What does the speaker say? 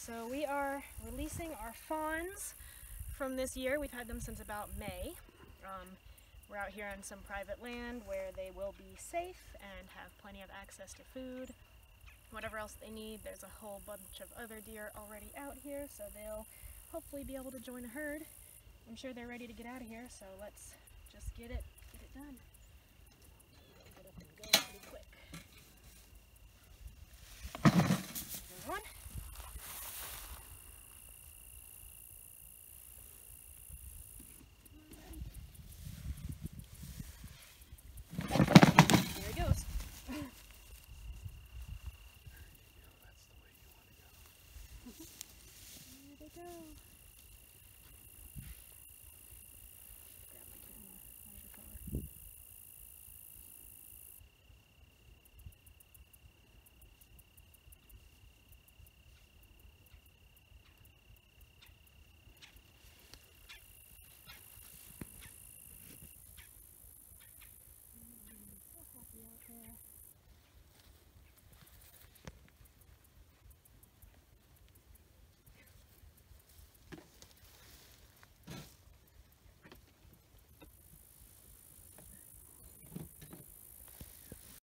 So we are releasing our fawns from this year. We've had them since about May. We're out here on some private land where they will be safe and have plenty of access to food, whatever else they need. There's a whole bunch of other deer already out here, so they'll hopefully be able to join a herd. I'm sure they're ready to get out of here, so let's just get it done. Get up and go pretty quick. There's one. There he goes. That's the way you want to go. There they go.